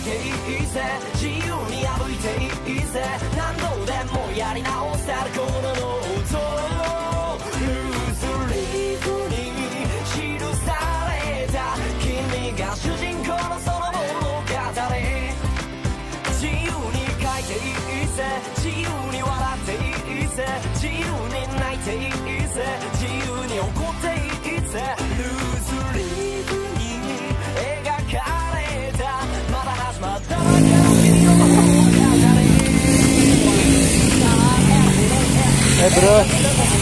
ていいぜ、自由に歩いていいぜ、何度でもやり直せるこのノート、ルーズリーフに記された君が主人公のその物語、自由に書いていいぜ、自由に笑っていいぜ、自由に泣いていいぜ、自由に怒っていいぜ、ルーズリーフに描かれたまだ始まったばかりの君の物語。 Bro.